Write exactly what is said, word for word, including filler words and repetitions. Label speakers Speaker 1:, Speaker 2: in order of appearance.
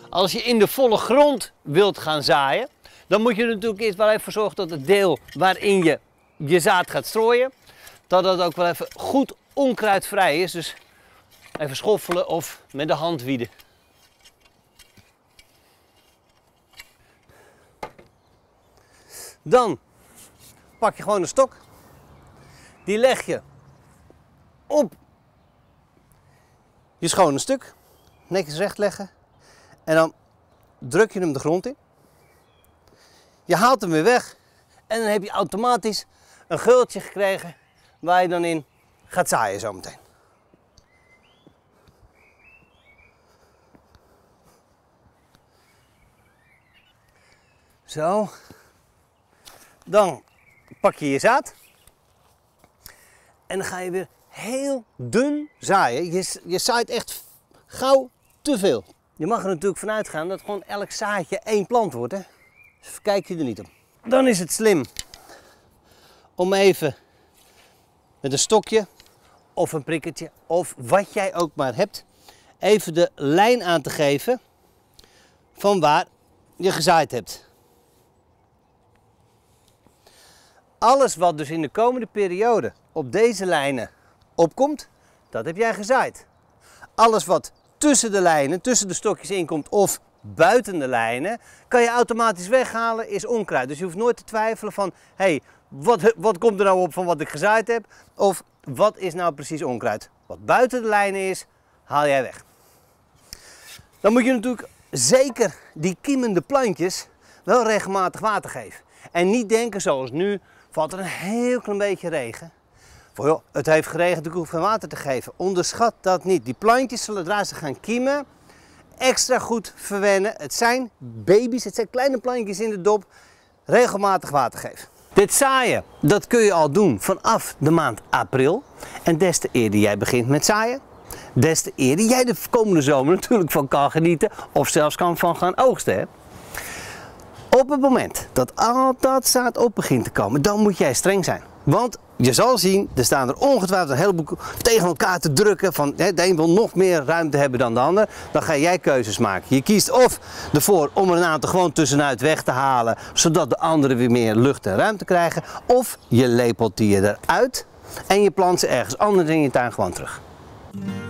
Speaker 1: Als je in de volle grond wilt gaan zaaien, dan moet je er natuurlijk eerst wel even zorgen dat het deel waarin je je zaad gaat strooien, dat dat ook wel even goed onkruidvrij is. Dus even schoffelen of met de hand wieden. Dan pak je gewoon een stok. Die leg je op je schone stuk. Netjes recht leggen. En dan druk je hem de grond in. Je haalt hem weer weg. En dan heb je automatisch een geultje gekregen waar je dan in gaat zaaien zometeen. Zo. Dan pak je je zaad. En dan ga je weer heel dun zaaien. Je, je zaait echt gauw te veel. Je mag er natuurlijk vanuit gaan dat gewoon elk zaadje één plant wordt. Hè? Dus verkijk je er niet op. Dan is het slim om even met een stokje of een prikkertje of wat jij ook maar hebt, even de lijn aan te geven van waar je gezaaid hebt. Alles wat dus in de komende periode op deze lijnen opkomt, dat heb jij gezaaid. Alles wat tussen de lijnen, tussen de stokjes inkomt of buiten de lijnen, kan je automatisch weghalen, is onkruid. Dus je hoeft nooit te twijfelen van, hé, hey, wat, wat komt er nou op van wat ik gezaaid heb? Of wat is nou precies onkruid? Wat buiten de lijnen is, haal jij weg. Dan moet je natuurlijk zeker die kiemende plantjes wel regelmatig water geven. En niet denken zoals nu, valt er een heel klein beetje regen. Van, joh, het heeft geregend, ik hoef geen water te geven. Onderschat dat niet. Die plantjes zullen, zodra ze gaan kiemen, extra goed verwennen. Het zijn baby's, het zijn kleine plantjes in de dop. Regelmatig water geven. Dit zaaien, dat kun je al doen vanaf de maand april. En des te eerder jij begint met zaaien, des te eerder jij de komende zomer natuurlijk van kan genieten. Of zelfs kan van gaan oogsten. Hè? Op het moment dat al dat zaad op begint te komen, dan moet jij streng zijn. Want je zal zien, er staan er ongetwijfeld een heleboel tegen elkaar te drukken. Van, hè, de een wil nog meer ruimte hebben dan de ander. Dan ga jij keuzes maken. Je kiest of ervoor om er een aantal gewoon tussenuit weg te halen, zodat de anderen weer meer lucht en ruimte krijgen. Of je lepelt die eruit en je plant ze ergens anders in je tuin gewoon terug.